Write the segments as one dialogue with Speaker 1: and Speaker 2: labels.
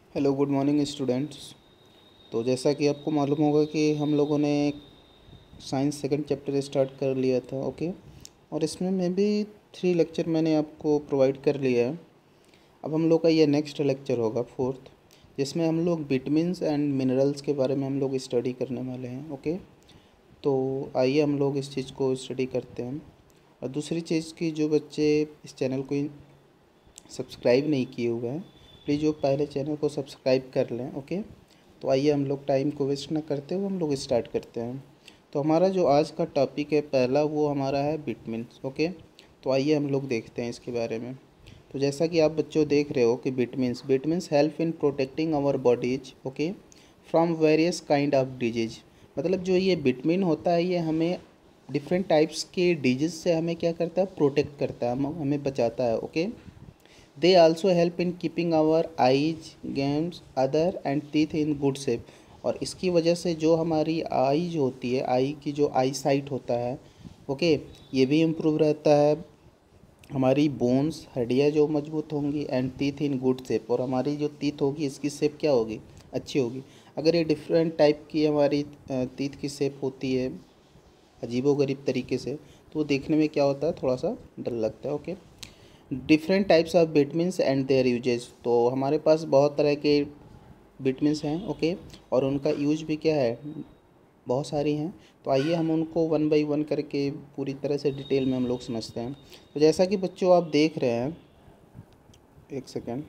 Speaker 1: Hello good morning students. तो जैसा कि आपको मालूम होगा कि हम लोगों ने साइंस सेकंड चैप्टर स्टार्ट कर लिया था। ओके, और इसमें मैं भी 3 लेक्चर मैंने आपको प्रोवाइड कर लिया है। अब हम लोग का ये नेक्स्ट लेक्चर होगा फोर्थ, जिसमें हम लोग विटामिन्स एंड मिनरल्स के बारे में हम लोग स्टडी करने वाले हैं। ओके, तो आइए हम लोग इस चीज़ को स्टडी करते हैं। और दूसरी चीज़ की, जो बच्चे इस चैनल को सब्सक्राइब नहीं किए हुए हैं, प्लीज़ वो पहले चैनल को सब्सक्राइब कर लें। ओके, तो आइए हम लोग टाइम को वेस्ट ना करते हुए हम लोग स्टार्ट करते हैं। तो हमारा जो आज का टॉपिक है पहला, वो हमारा है विटामिन्स। ओके, तो आइए हम लोग देखते हैं इसके बारे में। तो जैसा कि आप बच्चों देख रहे हो कि vitamins help in protecting our bodies, okay, from various kind of disease. मतलब जो ये विटामिन होता है, ये हमें डिफरेंट टाइप्स के डिजीज से हमें क्या करता है, प्रोटेक्ट करता है, हमें बचाता है। Okay, they also help in keeping our eyes, gums, other and teeth in good shape. और इसकी वजह से जो हमारी आईज होती है, आई की जो आई साइट होता है, ओके, ये भी इम्प्रूव रहता है। हमारी बोन्स, हड्डियाँ जो मजबूत होंगी, and teeth in good shape, और हमारी जो टीथ होगी इसकी शेप क्या होगी, अच्छी होगी। अगर ये डिफरेंट टाइप की हमारी टीथ की शेप होती है अजीबोगरीब तरीके से, तो वो देखने में क्या होता है, थोड़ा सा डर लगता है। Okay, different types of vitamins and their uses. तो हमारे पास बहुत तरह के विटामिन्स हैं। ओके, और उनका यूज भी क्या है, बहुत सारी हैं। तो आइए हम उनको वन बाय वन करके पूरी तरह से डिटेल में हम लोग समझते हैं। तो जैसा कि बच्चों आप देख रहे हैं, एक सेकेंड,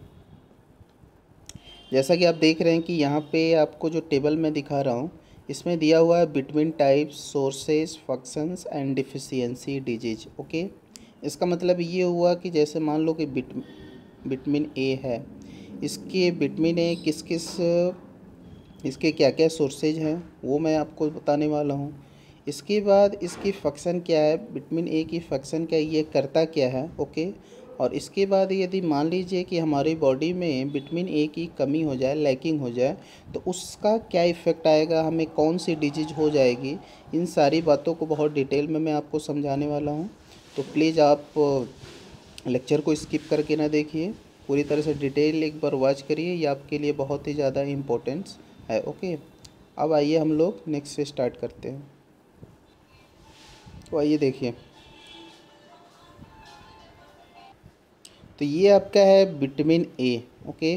Speaker 1: जैसा कि आप देख रहे हैं कि यहाँ पे आपको जो टेबल में दिखा रहा हूँ, इसमें दिया हुआ है vitamin types, sources, functions and deficiency disease. Okay, इसका मतलब ये हुआ कि जैसे मान लो कि विटामिन ए है, इसके विटामिन ए किस किस, इसके क्या क्या सोर्सेज हैं वो मैं आपको बताने वाला हूँ। इसके बाद इसकी फंक्शन क्या है, विटामिन ए की फंक्शन क्या है, ये करता क्या है। ओके, और इसके बाद यदि मान लीजिए कि हमारी बॉडी में विटामिन ए की कमी हो जाए, लैकिंग हो जाए, तो उसका क्या इफ़ेक्ट आएगा, हमें कौन सी डिजीज हो जाएगी। इन सारी बातों को बहुत डिटेल में मैं आपको समझाने वाला हूँ। तो प्लीज़ आप लेक्चर को स्किप करके ना देखिए, पूरी तरह से डिटेल एक बार वॉच करिए, ये आपके लिए बहुत ही ज़्यादा इम्पोर्टेंस है। ओके, अब आइए हम लोग नेक्स्ट से स्टार्ट करते हैं। तो आइए देखिए, तो ये आपका है विटामिन ए। ओके,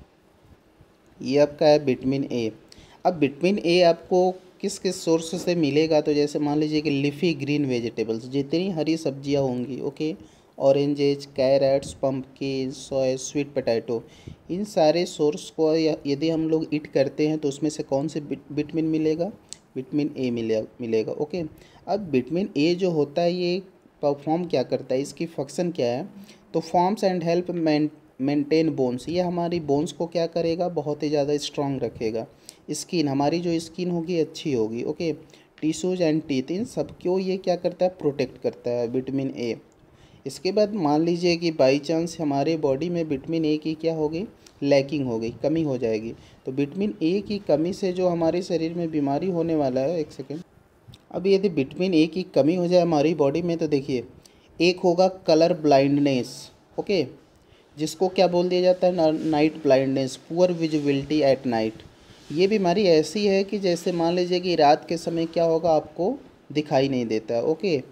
Speaker 1: ये आपका है विटामिन ए। अब विटामिन ए आपको किस किस सोर्स से मिलेगा, तो जैसे मान लीजिए कि लीफी ग्रीन वेजिटेबल्स, जितनी हरी सब्जियां होंगी, okay, oranges, carrots, pumpkin, soya, sweet potato, इन सारे सोर्स को यदि हम लोग ईट करते हैं तो उसमें से कौन से विटामिन मिलेगा, विटामिन ए मिलेगा। ओके, अब विटामिन ए जो होता है, ये परफॉर्म क्या करता है, इसकी फंक्शन क्या है, तो forms and help maintain bones, ये हमारी बोन्स को क्या करेगा, बहुत ही ज़्यादा स्ट्रांग रखेगा। स्किन, हमारी जो स्किन होगी अच्छी होगी। ओके, टिश्यूज एंड टीथ, इन सब को ये क्या करता है, प्रोटेक्ट करता है विटामिन ए। इसके बाद मान लीजिए कि बाई चांस हमारे बॉडी में विटामिन ए की क्या होगी, लैकिंग हो गई, कमी हो जाएगी, तो विटामिन ए की कमी से जो हमारे शरीर में बीमारी होने वाला है, एक सेकेंड, अब यदि विटामिन ए की कमी हो जाए हमारी बॉडी में, तो देखिए, एक होगा कलर ब्लाइंडनेस। ओके, जिसको क्या बोल दिया जाता है, night blindness, poor visibility at night. ये बीमारी ऐसी है कि जैसे मान लीजिए कि रात के समय क्या होगा, आपको दिखाई नहीं देता है। ओके,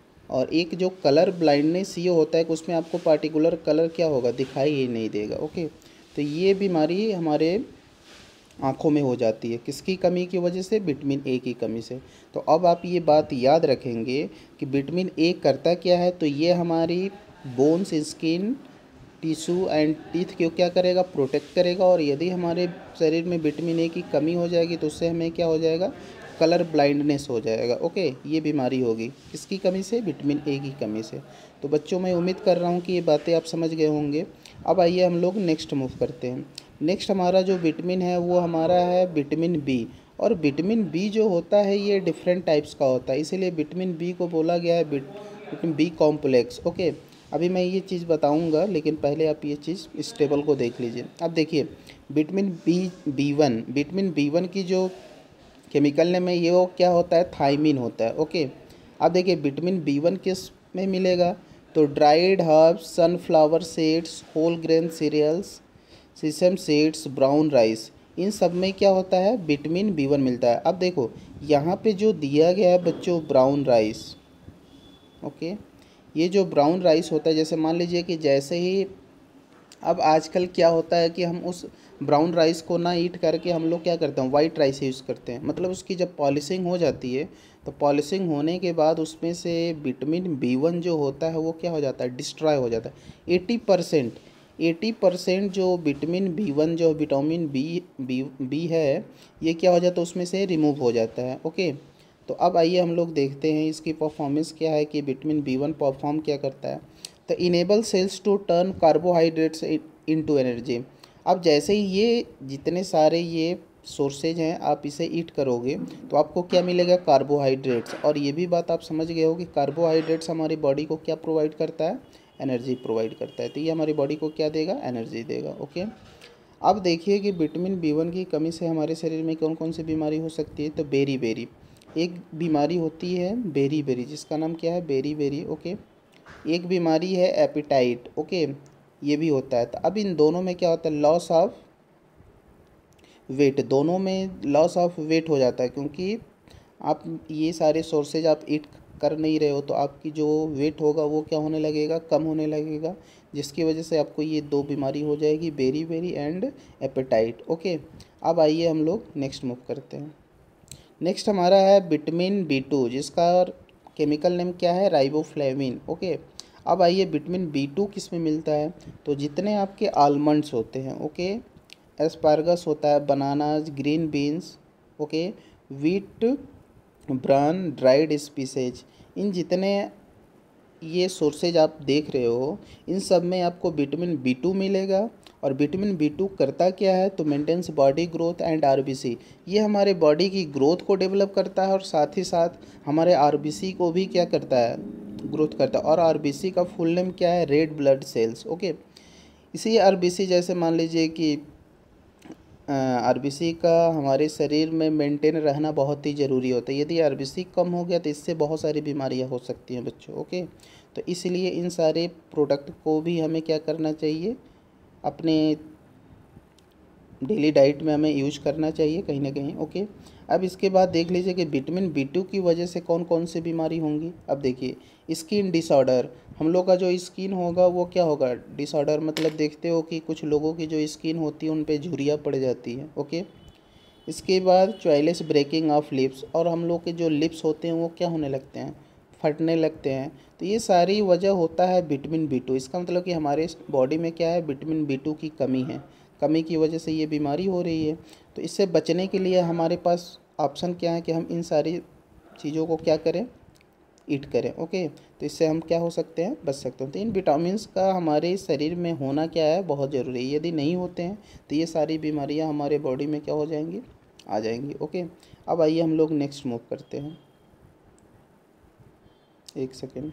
Speaker 1: और एक जो कलर ब्लाइंडनेस ये होता है कि उसमें आपको पार्टिकुलर कलर क्या होगा, दिखाई ही नहीं देगा। ओके, तो ये बीमारी हमारे आँखों में हो जाती है, किसकी कमी की वजह से, विटामिन ए की कमी से। तो अब आप ये बात याद रखेंगे कि विटामिन ए करता क्या है, तो ये हमारी bones, skin, tissue and teeth को क्या करेगा, प्रोटेक्ट करेगा। और यदि हमारे शरीर में विटामिन ए की कमी हो जाएगी तो उससे हमें क्या हो जाएगा, कलर ब्लाइंडनेस हो जाएगा। ओके, ये बीमारी होगी किसकी कमी से, विटामिन ए की कमी से। तो बच्चों, मैं उम्मीद कर रहा हूँ कि ये बातें आप समझ गए होंगे। अब आइए हम लोग नेक्स्ट मूव करते हैं। नेक्स्ट हमारा जो विटामिन है वो हमारा है विटामिन बी। और विटामिन बी जो होता है ये डिफरेंट टाइप्स का होता है, इसीलिए विटामिन बी को बोला गया है विटामिन बी कॉम्प्लेक्स। ओके, अभी मैं ये चीज़ बताऊंगा, लेकिन पहले आप ये चीज़ इस टेबल को देख लीजिए। अब देखिए, विटामिन बी वन की जो केमिकल नेम है, ये वो क्या होता है, थायमीन होता है। ओके, अब देखिए विटामिन बी वन किस में मिलेगा, तो dried herbs, sunflower seeds, whole grain cereals, sesame seeds, brown rice, इन सब में क्या होता है, विटामिन B1 मिलता है। अब देखो यहाँ पे जो दिया गया है बच्चों ब्राउन राइस, ओके, ये जो ब्राउन राइस होता है, जैसे मान लीजिए कि जैसे ही अब आजकल क्या होता है कि हम उस ब्राउन राइस को ना ईट करके हम लोग क्या करते हैं, वाइट राइस यूज़ करते हैं। मतलब उसकी जब पॉलिशिंग हो जाती है तो पॉलिशिंग होने के बाद उसमें से विटामिन B1 जो होता है वो क्या हो जाता है, डिस्ट्रॉय हो जाता है। 80% जो विटामिन बी है, ये क्या हो जाता है, उसमें से रिमूव हो जाता है। ओके, तो अब आइए हम लोग देखते हैं इसकी परफॉर्मेंस क्या है कि विटामिन B1 परफॉर्म क्या करता है। तो enable cells to turn carbohydrates into energy. अब जैसे ही ये जितने सारे ये सोर्सेज हैं आप इसे ईट करोगे तो आपको क्या मिलेगा, कार्बोहाइड्रेट्स। और ये भी बात आप समझ गए हो कि कार्बोहाइड्रेट्स हमारी बॉडी को क्या प्रोवाइड करता है, एनर्जी प्रोवाइड करता है। तो ये हमारी बॉडी को क्या देगा, एनर्जी देगा। ओके, अब देखिए कि विटामिन B1 की कमी से हमारे शरीर में कौन कौन सी बीमारी हो सकती है। तो बेरी बेरी एक बीमारी होती है, बेरी बेरी, जिसका नाम क्या है, बेरी बेरी। ओके, एक बीमारी है एपिटाइट। ओके, ये भी होता है। तो अब इन दोनों में क्या होता है, लॉस ऑफ वेट, दोनों में लॉस ऑफ वेट हो जाता है, क्योंकि आप ये सारे सोर्सेज आप ईट कर नहीं रहे हो तो आपकी जो वेट होगा वो क्या होने लगेगा, कम होने लगेगा, जिसकी वजह से आपको ये दो बीमारी हो जाएगी, beriberi and appetite. Okay, अब आइए हम लोग नेक्स्ट मूव करते हैं। नेक्स्ट हमारा है विटामिन B2, जिसका केमिकल नेम क्या है, राइबोफ्लेविन। ओके, अब आइए विटामिन B2 किस में मिलता है। तो जितने आपके आलमंड्स होते हैं, ओके, एस्पारगस होता है, bananas, green beans, okay, wheat bran, dried spices, इन जितने ये सोर्सेज आप देख रहे हो इन सब में आपको विटामिन B2 मिलेगा। और विटामिन B2 करता क्या है, तो maintains body growth and RBC, ये हमारे बॉडी की ग्रोथ को डेवलप करता है और साथ ही साथ हमारे RBC को भी क्या करता है, ग्रोथ करता है। और RBC का फुल नेम क्या है, रेड ब्लड सेल्स। ओके, इसी RBC जैसे मान लीजिए कि RBC का हमारे शरीर में मेंटेन रहना बहुत ही ज़रूरी होता है। यदि RBC कम हो गया तो इससे बहुत सारी बीमारियां हो सकती हैं बच्चों। ओके, तो इसलिए इन सारे प्रोडक्ट को भी हमें क्या करना चाहिए, अपने डेली डाइट में हमें यूज करना चाहिए कहीं ना कहीं। ओके, अब इसके बाद देख लीजिए कि विटामिन B2 की वजह से कौन कौन सी बीमारी होंगी। अब देखिए स्किन डिसऑर्डर, हम लोग का जो स्किन होगा वो क्या होगा, डिसऑर्डर, मतलब देखते हो कि कुछ लोगों की जो स्किन होती है उन पे झुर्रियाँ पड़ जाती हैं। ओके, इसके बाद चॉइलेस ब्रेकिंग ऑफ लिप्स, और हम लोग के जो लिप्स होते हैं वो क्या होने लगते हैं, फटने लगते हैं। तो ये सारी वजह होता है विटामिन B2। इसका मतलब कि हमारे बॉडी में क्या है, विटामिन B2 की कमी है, कमी की वजह से ये बीमारी हो रही है। तो इससे बचने के लिए हमारे पास ऑप्शन क्या है कि हम इन सारी चीज़ों को क्या करें, ईट करें। ओके, तो इससे हम क्या हो सकते हैं, बच सकते हैं। तो इन विटामिन्स का हमारे शरीर में होना क्या है, बहुत ज़रूरी है। यदि नहीं होते हैं तो ये सारी बीमारियां हमारे बॉडी में क्या हो जाएंगी, आ जाएंगी। ओके, अब आइए हम लोग नेक्स्ट मूव करते हैं। एक सेकेंड,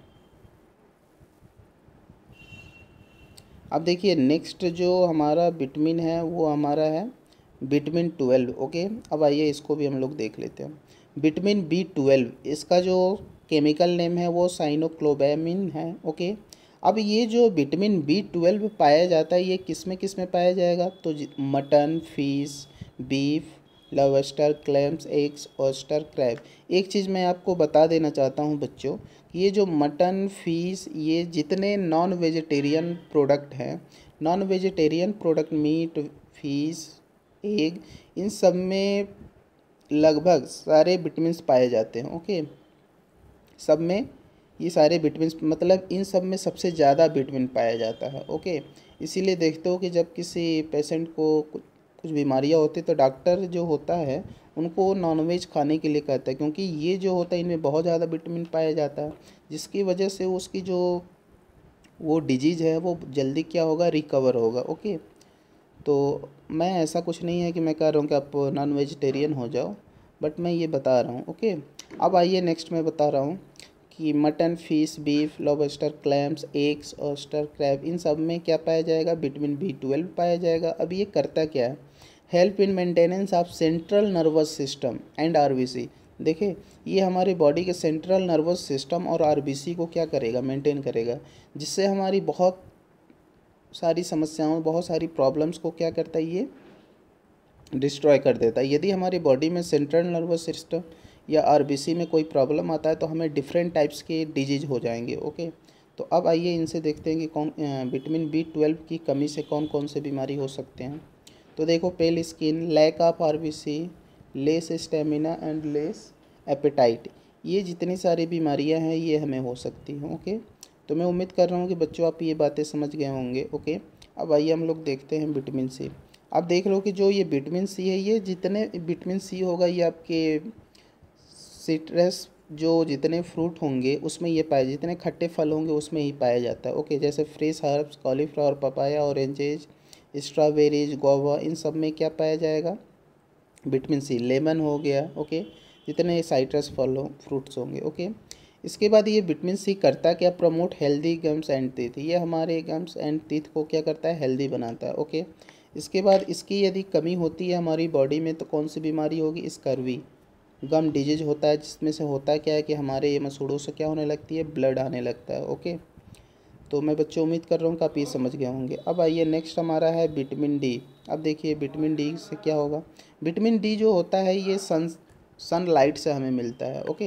Speaker 1: अब देखिए नेक्स्ट जो हमारा विटामिन है वो हमारा है विटामिन 12। ओके, अब आइए इसको भी हम लोग देख लेते हैं। विटामिन B12, इसका जो केमिकल नेम है वो साइनोक्लोबैमिन है। ओके, अब ये जो विटामिन B12 पाया जाता है ये किस में पाया जाएगा, तो mutton, fish, beef, lobster, clams, eggs, oyster, crab. एक चीज़ मैं आपको बता देना चाहता हूँ बच्चों, ये जो मटन, फिश, ये जितने नॉन वेजिटेरियन प्रोडक्ट हैं, non vegetarian product, meat, fish, egg, इन सब में लगभग सारे विटामिन्स पाए जाते हैं। ओके, सब में ये सारे विटामिन्स, मतलब इन सब में सबसे ज़्यादा विटामिन पाया जाता है। ओके, इसीलिए देखते हो कि जब किसी पेशेंट को कुछ बीमारियां होती तो डॉक्टर जो होता है उनको नॉनवेज खाने के लिए कहता है, क्योंकि ये जो होता है इनमें बहुत ज़्यादा विटामिन पाया जाता है, जिसकी वजह से उसकी जो वो डिजीज़ है वो जल्दी क्या होगा, रिकवर होगा। ओके, तो मैं ऐसा कुछ नहीं है कि मैं कह रहा हूँ कि आप नॉन वेजिटेरियन हो जाओ, बट मैं ये बता रहा हूँ। ओके, अब आइए नेक्स्ट मैं बता रहा हूँ कि mutton, fish, beef, lobster, clams, eggs, oyster, crab, इन सब में क्या पाया जाएगा, विटामिन B12 पाया जाएगा। अब ये करता क्या है, help in maintenance of central nervous system and RBC। देखिए ये हमारी बॉडी के सेंट्रल नर्वस सिस्टम और RBC को क्या करेगा, मेंटेन करेगा, जिससे हमारी बहुत सारी समस्याओं, बहुत सारी प्रॉब्लम्स को क्या करता है, ये डिस्ट्रॉय कर देता है। यदि हमारी बॉडी में सेंट्रल नर्वस सिस्टम या आरबीसी में कोई प्रॉब्लम आता है तो हमें डिफरेंट टाइप्स के डिजीज हो जाएंगे। ओके, तो अब आइए इनसे देखते हैं कि कौन विटामिन B12 की कमी से कौन कौन से बीमारी हो सकते हैं। तो देखो, pale skin, lack of RBC, less stamina and less appetite, ये जितनी सारी बीमारियां हैं ये हमें हो सकती हैं। ओके, तो मैं उम्मीद कर रहा हूँ कि बच्चों आप ये बातें समझ गए होंगे। ओके, अब आइए हम लोग देखते हैं विटामिन सी। आप देख लो कि जो ये विटामिन सी है, ये जितने विटामिन सी होगा ये आपके सिट्रस, जो जितने फ्रूट होंगे उसमें ये पाए, जितने खट्टे फल होंगे उसमें ही पाया जाता है। ओके, जैसे fresh herbs, cauliflower, papaya, oranges, strawberries, guava, इन सब में क्या पाया जाएगा, विटामिन सी। लेमन हो गया। ओके, जितने साइट्रस फल हो, फ्रूट्स होंगे। ओके, इसके बाद ये विटामिन सी करता क्या, promote healthy gums and teeth, ये हमारे गम्स एंड टीथ को क्या करता है, हेल्दी बनाता है। ओके, इसके बाद इसकी यदि कमी होती है हमारी बॉडी में तो कौन सी बीमारी होगी, स्कर्वी गम डिजीज होता है, जिसमें से होता क्या है कि हमारे ये मसूड़ों से क्या होने लगती है, ब्लड आने लगता है। ओके, तो मैं बच्चों उम्मीद कर रहा हूँ कि आप ये समझ गए होंगे। अब आइए नेक्स्ट हमारा है विटामिन डी। अब देखिए विटामिन डी से क्या होगा, विटामिन डी जो होता है ये सनलाइट से हमें मिलता है। Okay,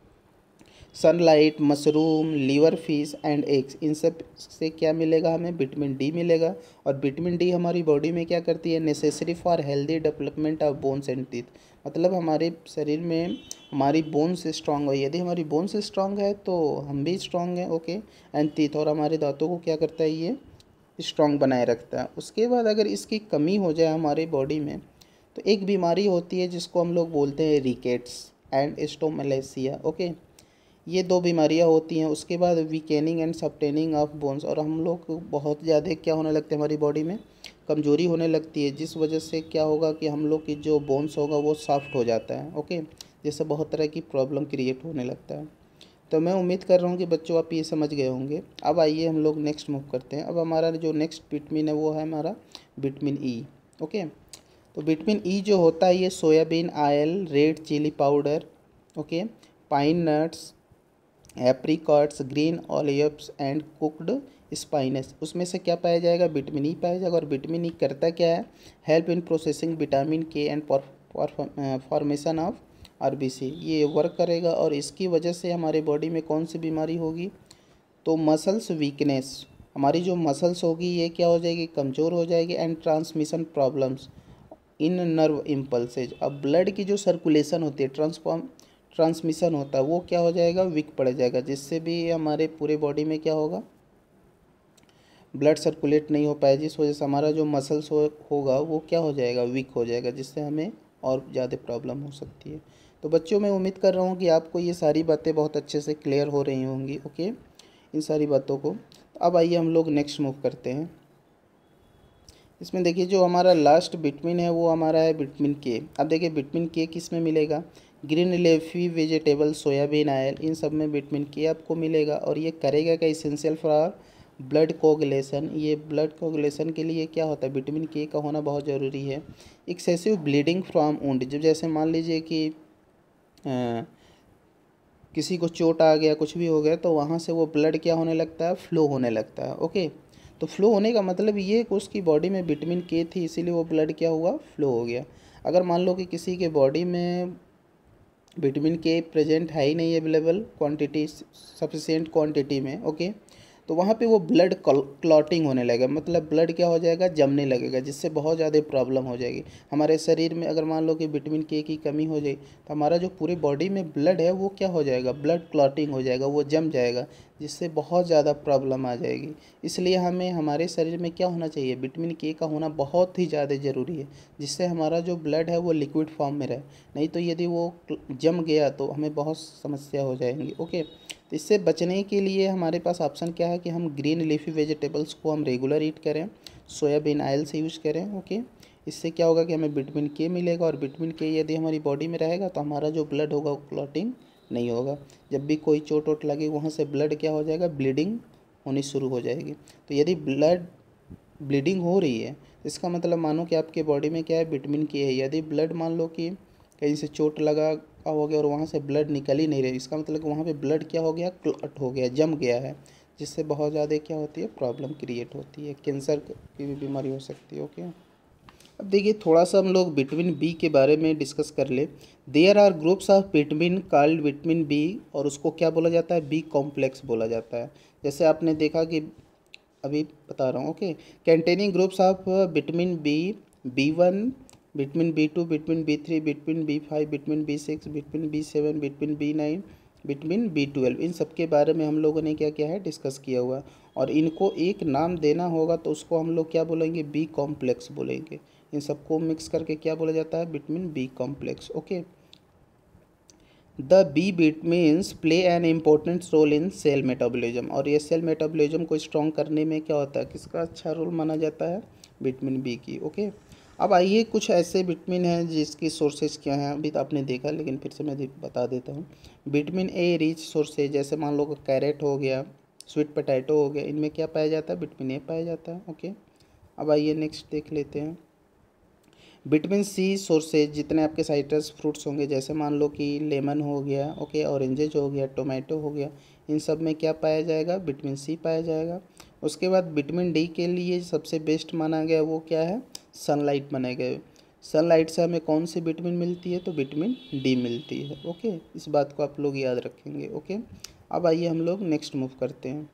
Speaker 1: sunlight, mushroom, liver fish and eggs, इन सब से क्या मिलेगा, हमें विटामिन डी मिलेगा। और विटामिन डी हमारी बॉडी में क्या करती है, necessary for healthy development of bones and teeth, मतलब हमारे शरीर में हमारी बोन्स स्ट्रांग हो, यदि हमारी बोन्स स्ट्रांग है तो हम भी स्ट्रांग हैं। ओके, एंड टीथ, और हमारे दांतों को क्या करता है, ये स्ट्रांग बनाए रखता है। उसके बाद अगर इसकी कमी हो जाए हमारे बॉडी में तो एक बीमारी होती है जिसको हम लोग बोलते हैं रिकेट्स एंड स्टोमलेसिया। ओके, ये दो बीमारियां होती हैं। उसके बाद weakening and softening of bones, और हम लोग को बहुत ज़्यादा क्या होने लगता है, हमारी बॉडी में कमजोरी होने लगती है, जिस वजह से क्या होगा कि हम लोग की जो बोन्स होगा वो सॉफ्ट हो जाता है। ओके, जिससे बहुत तरह की प्रॉब्लम क्रिएट होने लगता है। तो मैं उम्मीद कर रहा हूँ कि बच्चों आप ये समझ गए होंगे। अब आइए हम लोग नेक्स्ट मूव करते हैं। अब हमारा जो नेक्स्ट विटामिन है वो है हमारा विटामिन ई। ओके, तो विटामिन ई जो होता है ये soybean oil, red chilli powder, okay, pine nuts, apricots, green olives and cooked spinach, उसमें से क्या पाया जाएगा, विटामिन ई पाया जाएगा। और विटामिन ई करता क्या है, help in processing vitamin K and formation of RBC, ये वर्क करेगा। और इसकी वजह से हमारे बॉडी में कौन सी बीमारी होगी, तो मसल्स वीकनेस, हमारी जो मसल्स होगी ये क्या हो जाएगी, कमज़ोर हो जाएगी। And transmission problems in nerve impulses, अब ब्लड की जो सर्कुलेशन होती है, ट्रांसमिशन होता है, वो क्या हो जाएगा, वीक पड़ जाएगा, जिससे भी हमारे पूरे बॉडी में क्या होगा, ब्लड सर्कुलेट नहीं हो पाए, जिस वजह से हमारा जो मसल्स होगा वो क्या हो जाएगा, वीक हो जाएगा, जिससे हमें और ज़्यादा प्रॉब्लम हो सकती है। तो बच्चों मैं उम्मीद कर रहा हूँ कि आपको ये सारी बातें बहुत अच्छे से क्लियर हो रही होंगी। ओके, इन सारी बातों को। तो अब आइए हम लोग नेक्स्ट मूव करते हैं। इसमें देखिए जो हमारा लास्ट विटामिन है वो हमारा है विटामिन के। अब देखिए विटामिन के किस में मिलेगा, green leafy vegetable, soybean oil, इन सब में विटामिन के आपको मिलेगा। और ये करेगा क्या, इसेंशियल फॉर ब्लड कोगुलेशन, ये ब्लड कोगुलेशन के लिए क्या होता है, विटामिन के का होना बहुत ज़रूरी है। एक्सेसिव ब्लीडिंग फ्रॉम वुंड, जब जैसे मान लीजिए कि किसी को चोट आ गया, कुछ भी हो गया, तो वहाँ से वो ब्लड क्या होने लगता है, फ्लो होने लगता है। ओके, तो फ्लो होने का मतलब ये कि उसकी बॉडी में विटामिन के थी, इसीलिए वो ब्लड क्या हुआ, फ्लो हो गया। अगर मान लो कि किसी के बॉडी में विटामिन के प्रेजेंट है ही नहीं, अवेलेबल क्वांटिटी, सफिशिएंट क्वांटिटी में, ओके, तो वहाँ पे वो ब्लड क्लॉटिंग होने लगेगा, मतलब ब्लड क्या हो जाएगा, जमने लगेगा, जिससे बहुत ज़्यादा प्रॉब्लम हो जाएगी हमारे शरीर में। अगर मान लो कि विटामिन के की कमी हो जाए तो हमारा जो पूरी बॉडी में ब्लड है वो क्या हो जाएगा, ब्लड क्लॉटिंग हो जाएगा, वो जम जाएगा, जिससे बहुत ज़्यादा प्रॉब्लम आ जाएगी। इसलिए हमें हमारे शरीर में क्या होना चाहिए, विटामिन के का होना बहुत ही ज़्यादा ज़रूरी है, जिससे हमारा जो ब्लड है वो लिक्विड फॉर्म में रहे। नहीं तो यदि वो जम गया तो हमें बहुत समस्या हो जाएंगी। ओके, तो इससे बचने के लिए हमारे पास ऑप्शन क्या है कि हम ग्रीन लीफी वेजिटेबल्स को हम रेगुलर ईट करें, सोयाबीन ऑयल से यूज़ करें। ओके, इससे क्या होगा कि हमें विटामिन के मिलेगा, और विटामिन के यदि हमारी बॉडी में रहेगा तो हमारा जो ब्लड होगा वो क्लॉटिंग नहीं होगा। जब भी कोई चोट वोट लगे वहाँ से ब्लड क्या हो जाएगा, ब्लीडिंग होनी शुरू हो जाएगी। तो यदि ब्लड ब्लीडिंग हो रही है इसका मतलब मानो कि आपके बॉडी में क्या है, विटामिन के है। यदि ब्लड मान लो कि कहीं से चोट लगा हो गया और वहाँ से ब्लड निकल ही नहीं रही, इसका मतलब वहाँ पे ब्लड क्या हो गया, क्लॉट हो गया, जम गया है, जिससे बहुत ज़्यादा क्या होती है, प्रॉब्लम क्रिएट होती है, कैंसर की भी बीमारी हो सकती है। ओके, अब देखिए थोड़ा सा हम लोग विटामिन बी के बारे में डिस्कस कर ले। There are groups of vitamin called vitamin B, और उसको क्या बोला जाता है, बी कॉम्प्लेक्स बोला जाता है। जैसे आपने देखा कि अभी बता रहा हूँ, okay, containing groups of vitamin B, B1, vitamin बी2, vitamin B3, vitamin B5, vitamin B6, vitamin बी7, vitamin बी9, vitamin B12, इन सब के बारे में हम लोगों ने क्या किया है, डिस्कस किया हुआ है। और इनको एक नाम देना होगा तो उसको हम लोग क्या बोलेंगे, बी कॉम्प्लेक्स बोलेंगे। इन सबको मिक्स करके क्या बोला जाता है, vitamin B complex. Okay, the B vitamins play an important role in cell metabolism, और ये सेल मेटाबॉलिज्म को स्ट्रॉन्ग करने में क्या होता है, किसका अच्छा रोल माना जाता है, विटामिन बी की। ओके, अब आइए कुछ ऐसे विटामिन हैं जिसकी सोर्सेज क्या हैं, अभी तो आपने देखा लेकिन फिर से मैं बता देता हूँ। विटामिन ए रिच सोर्सेज, जैसे मान लो कैरेट हो गया, स्वीट पोटैटो हो गया, इनमें क्या पाया जाता है, विटामिन ए पाया जाता है। ओके, अब आइए नेक्स्ट देख लेते हैं। विटामिन सी सोर्सेज, जितने आपके साइट्रस फ्रूट्स होंगे, जैसे मान लो कि लेमन हो गया, ओके, ऑरेंजेज हो गया, टोमेटो हो गया, इन सब में क्या पाया जाएगा, विटामिन सी पाया जाएगा। उसके बाद विटामिन डी के लिए सबसे बेस्ट माना गया वो क्या है, सनलाइट माना गया। सनलाइट से हमें कौन सी विटामिन मिलती है, तो विटामिन डी मिलती है। ओके, इस बात को आप लोग याद रखेंगे। ओके, अब आइए हम लोग नेक्स्ट मूव करते हैं।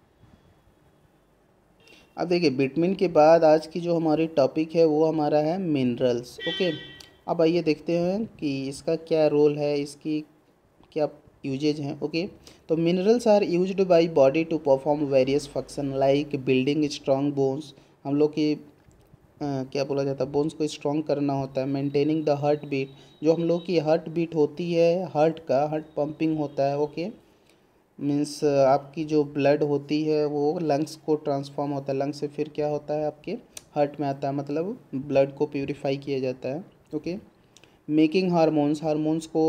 Speaker 1: अब देखिए विटामिन के बाद आज की जो हमारी टॉपिक है वो हमारा है मिनरल्स। ओके, अब आइए देखते हैं कि इसका क्या रोल है, इसकी क्या यूजेज हैं। ओके, तो minerals are used by body to perform various function like building strong bones, हम लोग की क्या बोला जाता है, बोन्स को स्ट्रॉन्ग करना होता है। मेंटेनिंग द हार्ट बीट, जो हम लोग की हार्ट बीट होती है, हार्ट पंपिंग होता है। ओके, मीन्स आपकी जो ब्लड होती है वो लंग्स को ट्रांसफॉर्म होता है, लंग्स से फिर क्या होता है, आपके हार्ट में आता है, मतलब ब्लड को प्यूरिफाई किया जाता है। ओके, मेकिंग हार्मोन्स, हार्मोन्स को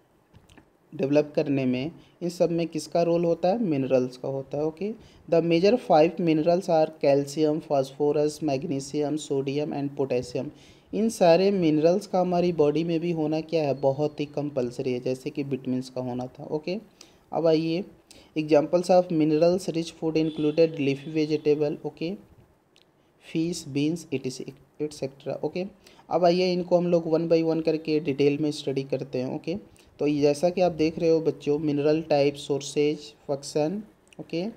Speaker 1: डेवलप करने में, इन सब में किसका रोल होता है, मिनरल्स का होता है। Okay, the major 5 minerals are calcium, phosphorus, magnesium, sodium and potassium. इन सारे मिनरल्स का हमारी बॉडी में भी होना क्या है, बहुत ही कंपलसरी है, जैसे कि विटामिन्स का होना था। ओके, अब आइए examples of minerals rich food included leafy vegetable, okay, fish, beans, etcetera. Okay, अब आइए इनको हम लोग वन बाय वन करके डिटेल में स्टडी करते हैं। ओके, तो जैसा कि आप देख रहे हो बच्चों, mineral type, sources, function, okay,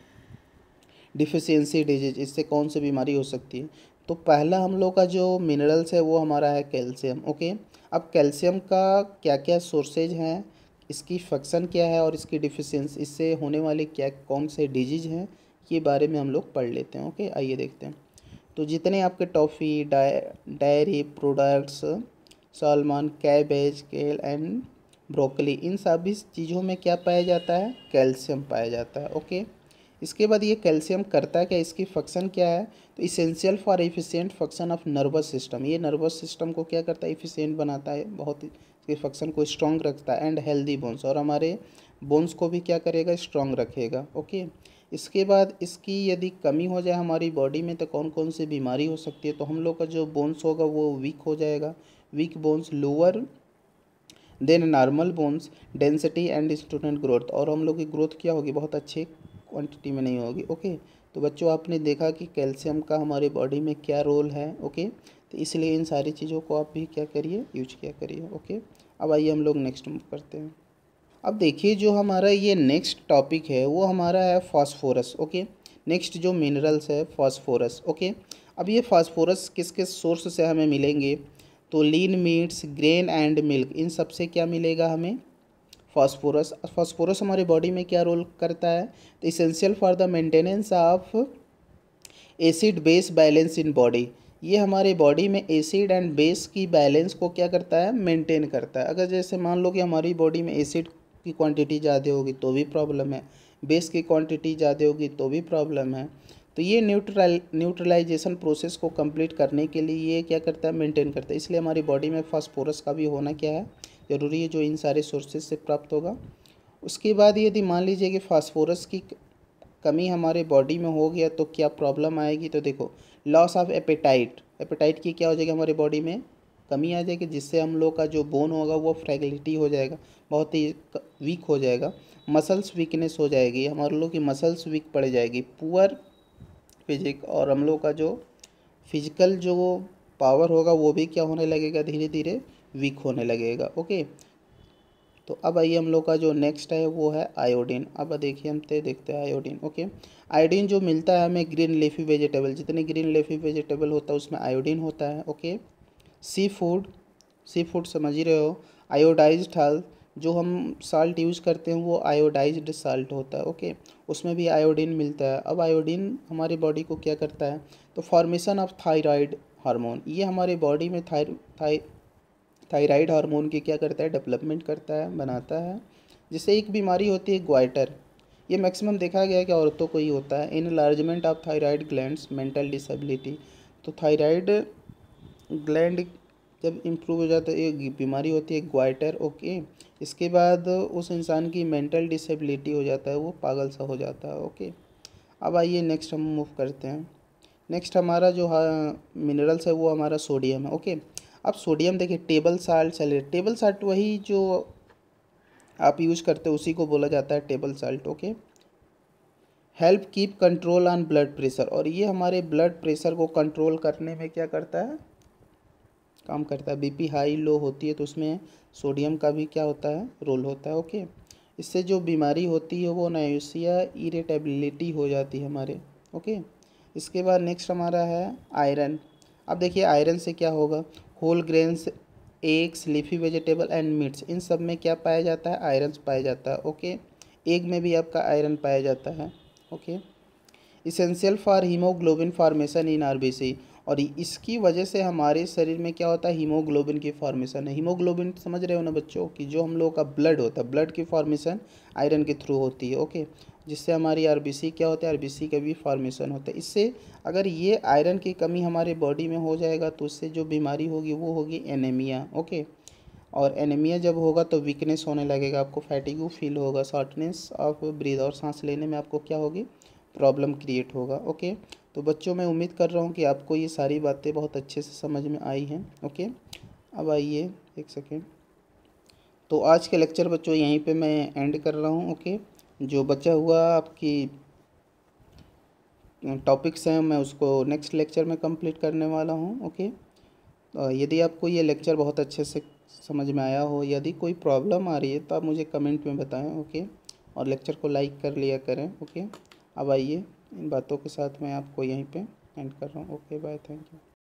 Speaker 1: deficiency disease, इससे कौन सी बीमारी हो सकती है। तो पहला हम लोग का जो मिनरल्स है वो हमारा है कैल्शियम। ओके, अब कैल्शियम का क्या क्या सोर्सेज हैं, इसकी फंक्शन क्या है और इसकी डिफिशियंसी, इससे होने वाले क्या कौन से डिजीज हैं, ये बारे में हम लोग पढ़ लेते हैं। ओके, आइए देखते हैं। तो जितने आपके tofu, dairy products, salmon, cabbage, kale and broccoli, इन सभी चीज़ों में क्या पाया जाता है, कैल्शियम पाया जाता है। ओके, इसके बाद ये कैल्शियम करता है क्या, इसकी फंक्शन क्या है, तो essential for efficient function of nervous system, ये नर्वस सिस्टम को क्या करता है, एफिशिएंट बनाता है, बहुत इसके फंक्शन को स्ट्रॉन्ग रखता है। एंड हेल्दी बोन्स, और हमारे बोन्स को भी क्या करेगा, स्ट्रॉन्ग रखेगा। ओके, इसके बाद इसकी यदि कमी हो जाए हमारी बॉडी में तो कौन कौन सी बीमारी हो सकती है, तो हम लोग का जो बोन्स होगा वो वीक हो जाएगा। Weak bones, lower than normal bones density and stunted growth, और हम लोग की ग्रोथ क्या होगी, बहुत अच्छे क्वांटिटी में नहीं होगी। ओके, तो बच्चों आपने देखा कि कैल्शियम का हमारी बॉडी में क्या रोल है। ओके, तो इसलिए इन सारी चीज़ों को आप भी क्या करिए, यूज किया करिए। ओके, अब आइए हम लोग नेक्स्ट मूव करते हैं। अब देखिए जो हमारा ये नेक्स्ट टॉपिक है वो हमारा है फास्फोरस। ओके, नेक्स्ट जो मिनरल्स है फास्फोरस। ओके, अब ये फास्फोरस किस किस सोर्स से हमें मिलेंगे, तो lean meats, grain and milk, इन सब से क्या मिलेगा हमें, फास्फोरस। फास्फोरस हमारी बॉडी में क्या रोल करता है, तो essential for the maintenance of acid base balance in body, ये हमारे बॉडी में एसिड एंड बेस की बैलेंस को क्या करता है, मेंटेन करता है। अगर जैसे मान लो कि हमारी बॉडी में एसिड की क्वांटिटी ज़्यादा होगी तो भी प्रॉब्लम है, बेस की क्वांटिटी ज़्यादा होगी तो भी प्रॉब्लम है। तो ये न्यूट्रलाइजेशन प्रोसेस को कंप्लीट करने के लिए ये क्या करता है, मेंटेन करता है। इसलिए हमारी बॉडी में फास्फोरस का भी होना क्या है, ज़रूरी है, जो इन सारे सोर्सेज से प्राप्त होगा। उसके बाद यदि मान लीजिए कि फास्फोरस की कमी हमारे बॉडी में हो गया तो क्या प्रॉब्लम आएगी, तो देखो लॉस ऑफ एपेटाइट, एपेटाइट की क्या हो जाएगी हमारे बॉडी में, कमी आ जाएगी, जिससे हम लोग का जो बोन होगा वो फ्रैगिलिटी हो जाएगा, बहुत ही वीक हो जाएगा। मसल्स वीकनेस हो जाएगी, हमारे लोग की मसल्स वीक पड़ जाएगी, पुअर फिजिक, और हम लोग का जो फिजिकल जो पावर होगा वो भी क्या होने लगेगा, धीरे धीरे वीक होने लगेगा। ओके, तो अब आइए हम लोग का जो नेक्स्ट है वो है आयोडीन। अब देखिए हम देखते हैं आयोडीन। ओके, आयोडीन जो मिलता है हमें ग्रीन लीफी वेजिटेबल, जितने ग्रीन लीफी वेजिटेबल होता है उसमें आयोडीन होता है। Okay, sea food, sea food समझ ही रहे हो। आयोडाइज्ड हल, जो हम साल्ट यूज़ करते हैं वो आयोडाइज्ड साल्ट होता है। ओके, उसमें भी आयोडीन मिलता है। अब आयोडीन हमारी बॉडी को क्या करता है, तो फॉर्मेशन ऑफ थायराइड हार्मोन, ये हमारे बॉडी में थायराइड हार्मोन की क्या करता है, डेवलपमेंट करता है, बनाता है। जिससे एक बीमारी होती है ग्वाइटर, ये मैक्सिमम देखा गया है कि औरतों को ही होता है। Enlargement of thyroid glands, mental disability, तो थायराइड ग्लैंड जब इम्प्रूव हो जाता है, एक बीमारी होती है ग्वाइटर। ओके, इसके बाद उस इंसान की मेंटल डिसेबिलिटी हो जाता है, वो पागल सा हो जाता है। ओके, अब आइए नेक्स्ट हम मूव करते हैं। नेक्स्ट हमारा जो मिनरल्स है वो हमारा सोडियम है। ओके, अब सोडियम देखिए, table salt salt, table salt वही जो आप यूज़ करते हो उसी को बोला जाता है table salt. Okay, help keep control on blood pressure, और ये हमारे ब्लड प्रेशर को कंट्रोल करने में क्या करता है, काम करता है। बीपी हाई लो होती है तो उसमें सोडियम का भी क्या होता है, रोल होता है। ओके, इससे जो बीमारी होती है वो नायुसिया इरिटेबिलिटी हो जाती है हमारे। ओके, इसके बाद नेक्स्ट हमारा है आयरन। अब देखिए आयरन से क्या होगा, whole grains, eggs, leafy vegetable and meats, इन सब में क्या पाया जाता है, आयरन पाया जाता है। ओके, एग में भी आपका आयरन पाया जाता है। Okay, essential for haemoglobin formation in RBC, और इसकी वजह से हमारे शरीर में क्या होता है, हीमोग्लोबिन की फॉर्मेशन है। हीमोग्लोबिन समझ रहे हो ना बच्चों, कि जो हम लोग का ब्लड होता है, ब्लड की फॉर्मेशन आयरन के थ्रू होती है। ओके, जिससे हमारी आरबीसी क्या होता है, आरबीसी का भी फॉर्मेशन होता है। इससे अगर ये आयरन की कमी हमारे बॉडी में हो जाएगा तो उससे जो बीमारी होगी वो होगी एनीमिया। ओके, और एनीमिया जब होगा तो वीकनेस होने लगेगा, आपको फैटिगू फील होगा, शॉर्टनेस ऑफ ब्रीथ, और सांस लेने में आपको क्या होगी, प्रॉब्लम क्रिएट होगा। ओके, तो बच्चों मैं उम्मीद कर रहा हूँ कि आपको ये सारी बातें बहुत अच्छे से समझ में आई हैं। ओके, अब आइए एक सेकेंड, तो आज के लेक्चर बच्चों यहीं पे मैं एंड कर रहा हूँ। ओके, जो बचा हुआ आपकी टॉपिक्स हैं मैं उसको नेक्स्ट लेक्चर में कंप्लीट करने वाला हूँ। ओके, यदि आपको ये लेक्चर बहुत अच्छे से समझ में आया हो, यदि कोई प्रॉब्लम आ रही है तो आप मुझे कमेंट में बताएं। ओके, और लेक्चर को लाइक कर लिया करें। ओके, अब आइए इन बातों के साथ मैं आपको यहीं पे एंड कर रहा हूँ। Okay, bye, thank you.